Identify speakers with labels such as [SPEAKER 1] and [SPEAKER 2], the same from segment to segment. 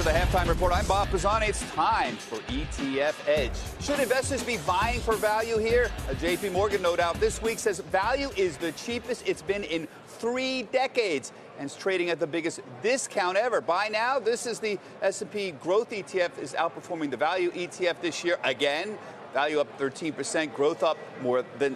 [SPEAKER 1] to the Halftime Report. I'm Bob Pisani. It's time for ETF Edge. Should investors be buying for value here? A JP Morgan note out this week says value is the cheapest it's been in 3 decades and it's trading at the biggest discount ever. Buy now. This is the S&P Growth ETF is outperforming the value ETF this year again. Value up 13%, growth up more than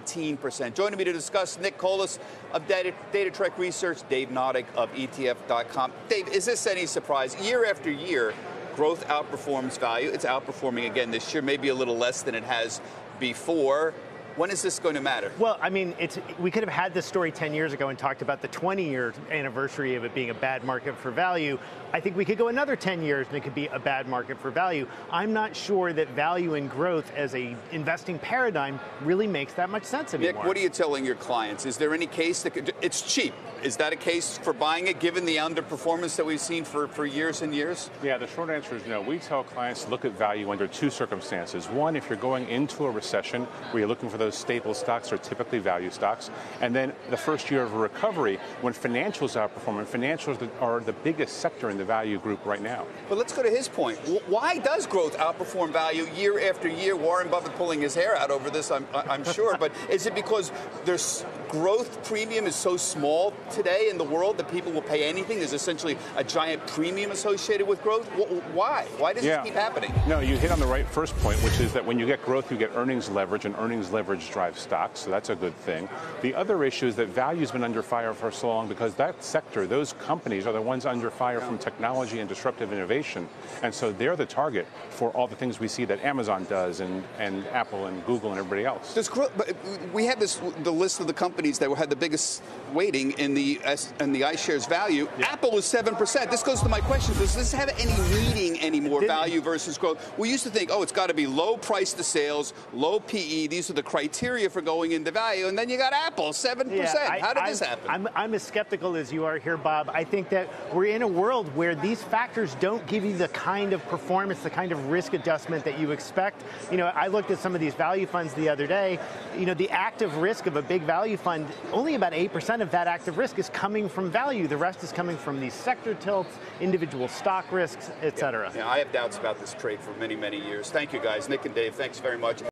[SPEAKER 1] 17%. Joining me to discuss, Nick Colas of Datatrek Research, Dave Nadig of ETF.com. Dave, is this any surprise? Year after year, growth outperforms value. It's outperforming again this year, maybe a little less than it has before. When is this going to matter?
[SPEAKER 2] Well, I mean, we could have had this story 10 years ago and talked about the 20-year anniversary of it being a bad market for value. I think we could go another 10 years and it could be a bad market for value. I'm not sure that value and growth as a investing paradigm really makes that much sense anymore.
[SPEAKER 1] Nick, what are you telling your clients? Is there any case that it's cheap? Is that a case for buying it, given the underperformance that we've seen for years and years?
[SPEAKER 3] Yeah, the short answer is no. We tell clients to look at value under 2 circumstances. One, if you're going into a recession where you're looking for those staple stocks, are typically value stocks. And then the first year of a recovery, when financials outperform, and financials are the biggest sector in the value group right now.
[SPEAKER 1] But let's go to his point. Why does growth outperform value year after year? Warren Buffett pulling his hair out over this, I'm sure. But is it because there's growth premium is so small today in the world that people will pay anything? There's essentially a giant premium associated with growth. Why? Why does this keep happening?
[SPEAKER 3] No, you hit on the right first point, which is that when you get growth, you get earnings leverage, and earnings leverage drives stocks, so that's a good thing. The other issue is that value's been under fire for so long because that sector, those companies are the ones under fire from technology and disruptive innovation, and so they're the target for all the things we see that Amazon does and Apple and Google and everybody else.
[SPEAKER 1] We had the list of the companies that had the biggest weighting in the iShares value. Yeah. Apple was 7%. This goes to my question: does this have any meaning anymore? Value versus growth. We used to think, oh, it's got to be low price to sales, low PE. These are the criteria for going into value, and then you got Apple 7%. Yeah, how did this happen?
[SPEAKER 2] I'm as skeptical as you are here, Bob. I think that we're in a world where these factors don't give you the kind of performance, the kind of risk adjustment that you expect. You know, I looked at some of these value funds the other day. You know, the active risk of a big value fund, only about 8% of that active risk is coming from value. The rest is coming from these sector tilts, individual stock risks, et cetera.
[SPEAKER 1] Yeah, I have doubts about this trade for many, many years. Thank you, guys. Nick and Dave, thanks very much.